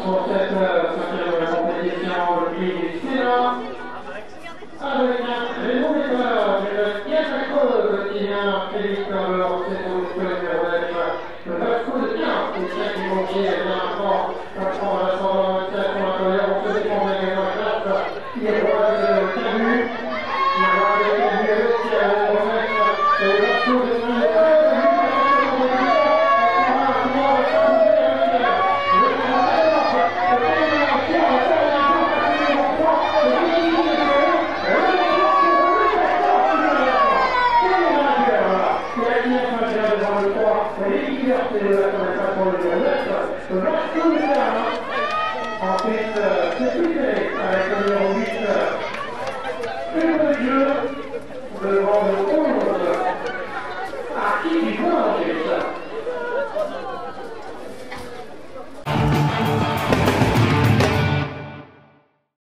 pour cette cinquième compétition le prix du Sénat. Avec un raison départ de Yatakov qui vient Félix Lambert, c'est pour le numéro 9. Le 9 coup de 15, c'est ça qui manquait à l'instant. Prendre la 124 pour l'intérieur, on se défend avec la classe. Il est roi de Camus. Il est roi de Camus avec le 9. Et le 9 coup de 15. Ensuite, c'est plus avec le numéro 8.